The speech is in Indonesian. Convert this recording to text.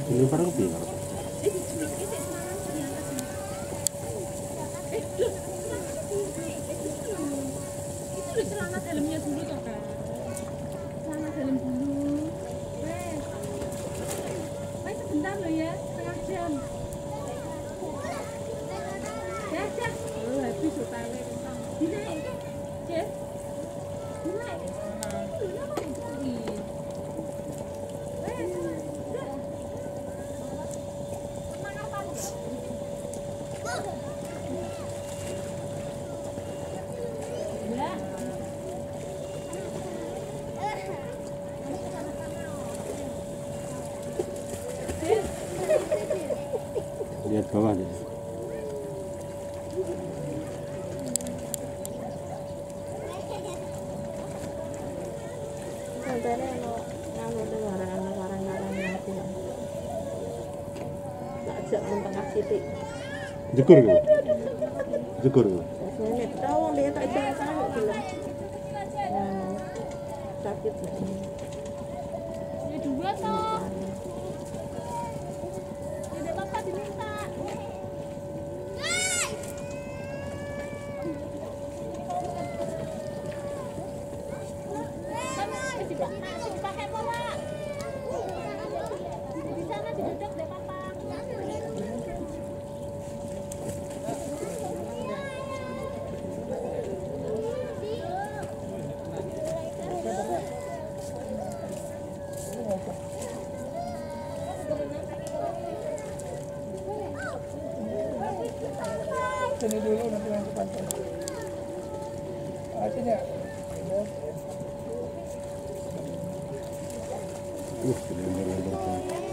Ini barang piye karo? Itu celana dalamnya dulu toh, Kak. Celana dalam dulu. Wes. Wes sebentar loh ya, setengah jam. Dah. Oh, habis utangnya tentang. Dinaik ke? Jes. Dinaik. Kenapa ini? Wes. Dah. Semangat pagi. Ya. Lihat bawah deh. Sebenarnya kalau dengaran nanti tak ajak tengah titik. Jekur kok. Jekur kok. Biasanya tahu dia tak jalan sana belum. Sakit. Ya dua toh. Tidak apa-apa diminta. Dipakai pola. Di sana diduduk deh papa. Sini dulu nanti yang pantai. Artinya Bener-bener.